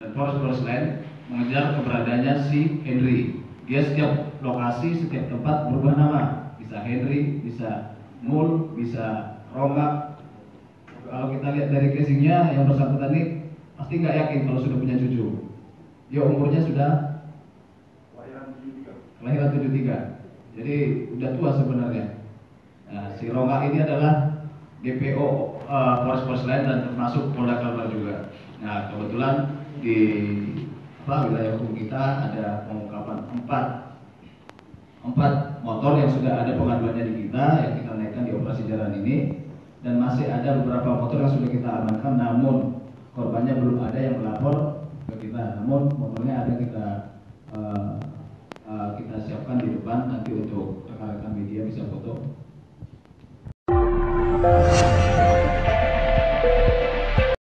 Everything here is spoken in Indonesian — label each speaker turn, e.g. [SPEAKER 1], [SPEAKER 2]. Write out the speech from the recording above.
[SPEAKER 1] Polres lain mengejar keberadaannya si Henry. Dia setiap lokasi, setiap tempat berubah nama. Bisa Henry, bisa Mul, bisa Ronggak. Kalau kita lihat dari casingnya, yang bersangkutan ini pasti nggak yakin kalau sudah punya cucu. Dia umurnya sudah kelahiran 73. Jadi udah tua sebenarnya. Nah, si Ronggak ini adalah DPO Polres lain dan termasuk Polda Kalbar juga. Nah, kebetulan di wilayah hukum kita ada pengungkapan empat motor yang sudah ada pengaduannya di kita yang kita naikkan di operasi jalan ini, dan masih ada beberapa motor yang sudah kita amankan namun